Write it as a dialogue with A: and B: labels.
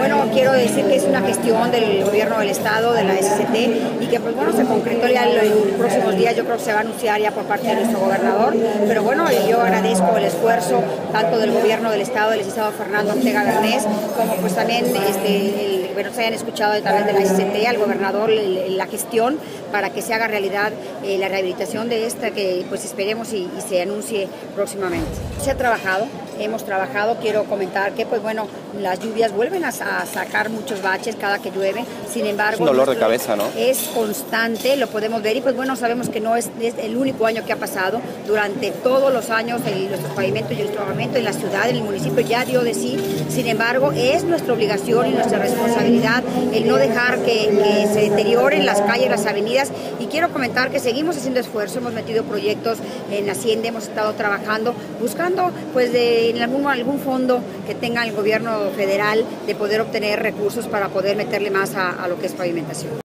A: bueno, quiero decir que es una gestión del gobierno del estado, de la SCT, y que pues bueno, se concretó ya en los próximos días. Yo creo que se va a anunciar ya por parte de nuestro gobernador, pero bueno, yo agradezco el esfuerzo tanto del gobierno del estado, del licenciado Fernando Ortega Bernés, como pues también bueno, se hayan escuchado a través de la SCT al gobernador la gestión para que se haga realidad la rehabilitación de esta, que pues esperemos y se anuncie próximamente. Se ha trabajado, hemos trabajado, quiero comentar que pues bueno, las lluvias vuelven a sacar muchos baches cada que llueve, sin embargo...
B: Es un dolor de cabeza, ¿no?
A: Es constante, lo podemos ver y pues bueno, sabemos que no es el único año que ha pasado. Durante todos los años nuestros pavimentos y nuestro armamento en la ciudad, en el municipio ya dio de sí. Sin embargo, es nuestra obligación y nuestra responsabilidad el no dejar que se deterioren las calles, las avenidas, y quiero comentar que seguimos haciendo esfuerzo, hemos metido proyectos en Hacienda, hemos estado trabajando, buscando pues en algún fondo que tenga el gobierno federal de poder obtener recursos para poder meterle más a lo que es pavimentación.